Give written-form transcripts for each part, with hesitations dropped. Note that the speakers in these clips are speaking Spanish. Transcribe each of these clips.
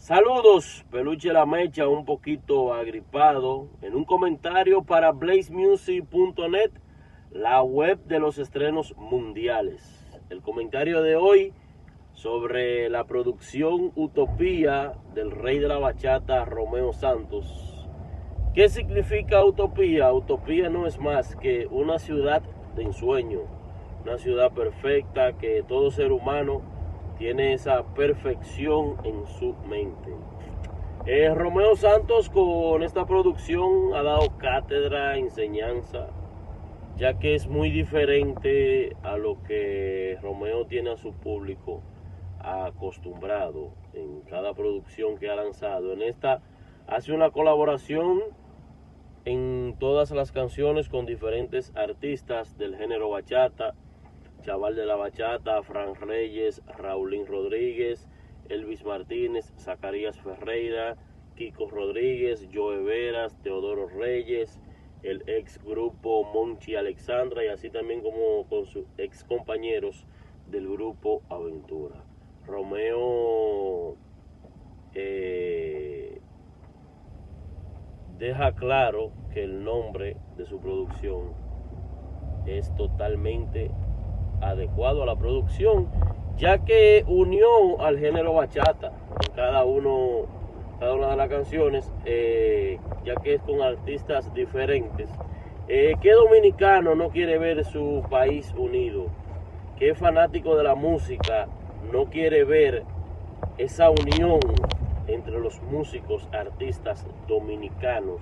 Saludos, Peluche La Mecha, un poquito agripado. En un comentario para blazemusic.net, la web de los estrenos mundiales. El comentario de hoy sobre la producción Utopía del rey de la bachata, Romeo Santos. ¿Qué significa Utopía? Utopía no es más que una ciudad de ensueño, una ciudad perfecta que todo ser humano tiene esa perfección en su mente. Romeo Santos con esta producción ha dado cátedra, enseñanza, ya que es muy diferente a lo que Romeo tiene a su público acostumbrado en cada producción que ha lanzado. En esta hace una colaboración en todas las canciones con diferentes artistas del género bachata: Chaval de la Bachata, Fran Reyes, Raulín Rodríguez, Elvis Martínez, Zacarías Ferreira, Kiko Rodríguez, Joe Veras, Teodoro Reyes, el ex grupo Monchi Alexandra, y así también como con sus ex compañeros del grupo Aventura. Romeo deja claro que el nombre de su producción es totalmente adecuado a la producción, ya que unió al género bachata en cada una de las canciones, ya que es con artistas diferentes. ¿Qué dominicano no quiere ver su país unido? ¿Qué fanático de la música no quiere ver esa unión entre los músicos, artistas dominicanos?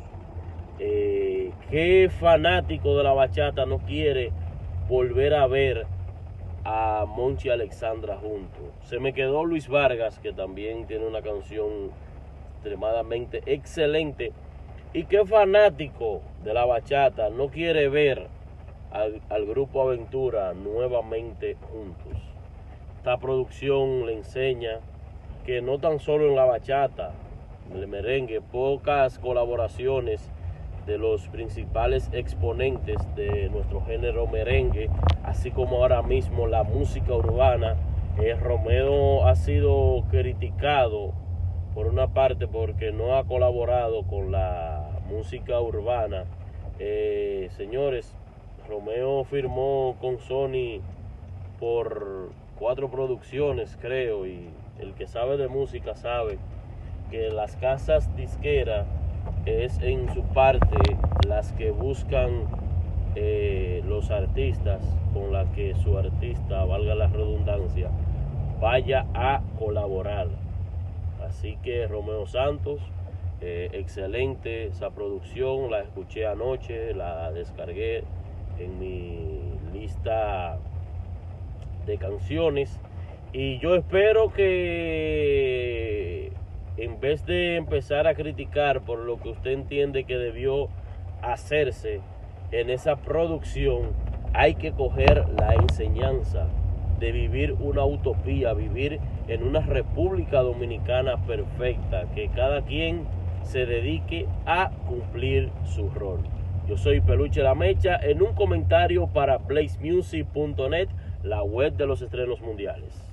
¿Qué fanático de la bachata no quiere volver a ver a Monchi Alexandra juntos? Se me quedó Luis Vargas, que también tiene una canción extremadamente excelente. ¿Y qué fanático de la bachata no quiere ver al grupo Aventura nuevamente juntos? Esta producción le enseña que no tan solo en la bachata, en el merengue, pocas colaboraciones de los principales exponentes de nuestro género merengue, así como ahora mismo la música urbana. Romeo ha sido criticado por una parte porque no ha colaborado con la música urbana. Señores, Romeo firmó con Sony por 4 producciones, creo, y el que sabe de música sabe que las casas disqueras es en su parte las que buscan los artistas con la que su artista, valga la redundancia, vaya a colaborar. Así que Romeo Santos, excelente esa producción, la escuché anoche, la descargué en mi lista de canciones, y yo espero que en vez de empezar a criticar por lo que usted entiende que debió hacerse en esa producción, hay que coger la enseñanza de vivir una utopía, vivir en una República Dominicana perfecta, que cada quien se dedique a cumplir su rol. Yo soy Peluche La Mecha, en un comentario para blazemusic.net, la web de los estrenos mundiales.